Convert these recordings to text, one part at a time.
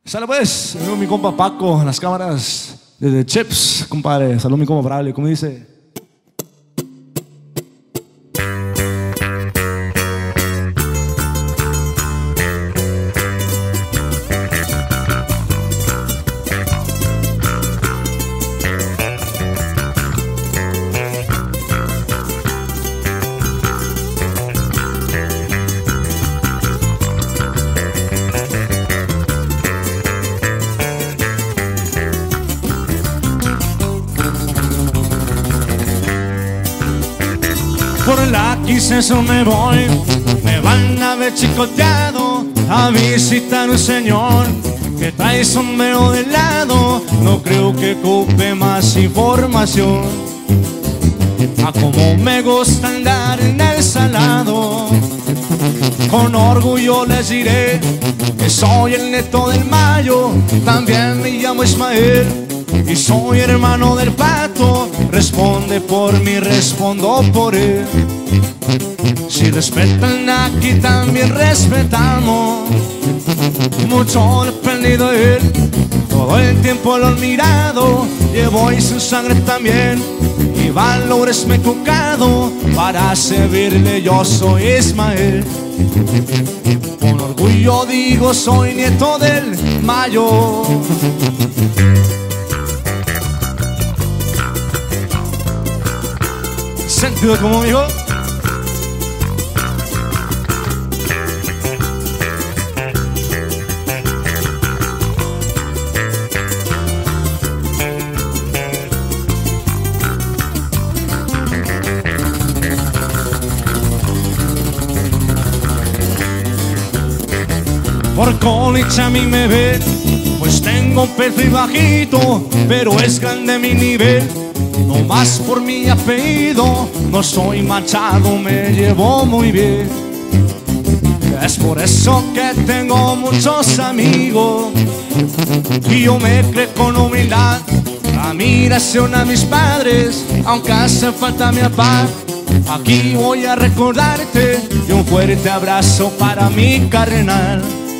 Sale pues, mi compa Paco en las cámaras desde Chips, compadre. Salud mi compa Braille, ¿cómo dice? Por la 15 me voy, me van a ver chicoteado a visitar un señor que trae sombrero de lado. No creo que ocupe más información. A como me gusta andar en el salado, con orgullo les diré que soy el neto del Mayo. También me llamo Ismael y soy hermano del Pato. Responde por mí, respondo por él. Si respetan aquí también respetamos. Mucho he aprendido de él, todo el tiempo lo he mirado. Llevo y su sangre también y valores me he tocado. Para servirle yo soy Ismael. Con orgullo digo soy nieto del Mayo. Sentido como dijo. Por college a mí me ven, pues tengo un perfil bajito, pero es grande mi nivel. No más por mi apellido, no soy manchado, me llevo muy bien. Es por eso que tengo muchos amigos y yo me creo con humildad. Admiración a mis padres, aunque hace falta mi papá. Aquí voy a recordarte y un fuerte abrazo para mi carnal.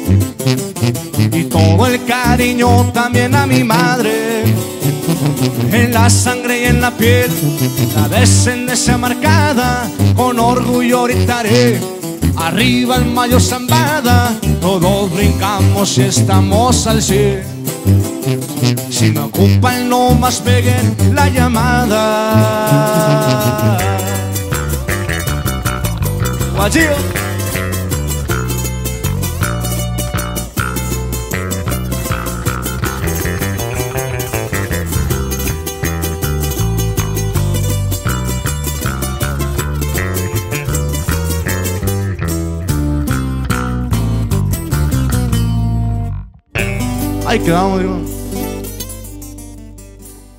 Y todo el cariño también a mi madre. En la sangre y en la piel, la descendencia marcada. Con orgullo gritaré, arriba el Mayo Zambada. Todos brincamos y estamos al 100. Si me ocupan no más peguen la llamada. Guachillo. Ahí quedamos, digo.